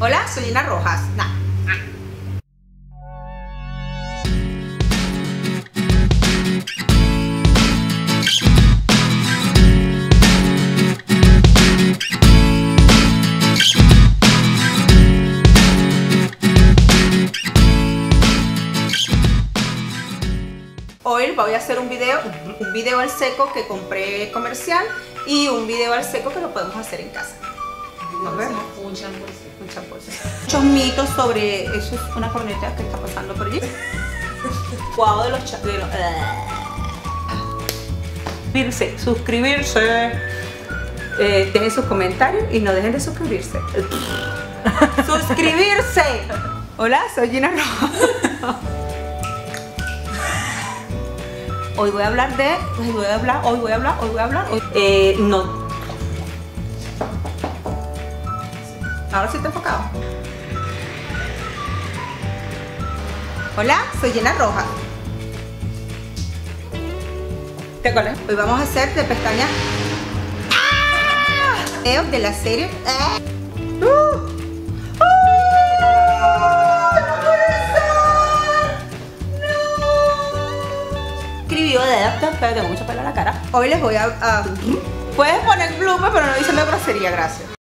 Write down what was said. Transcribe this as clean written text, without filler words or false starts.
Hola, soy Gina Rojas. Nah. Hoy voy a hacer un video al seco que compré comercial y un video al seco que lo podemos hacer en casa. Nos vemos. Muchos mitos sobre eso. Es una corneta que está pasando por allí. Cuadro de los chaperos. Suscribirse. Dejen sus comentarios y no dejen de suscribirse. ¡Suscribirse! Hola, soy Gina Rojas. Hoy voy a hablar no. Ahora sí está enfocado. Hola, soy Gina Rojas. ¿Te acuerdas? Hoy vamos a hacer de pestañas de la serie escribió de adaptar, pero tengo mucho pelo en la cara. Hoy les voy a puedes poner blooper, pero no diciendo grosería, gracias.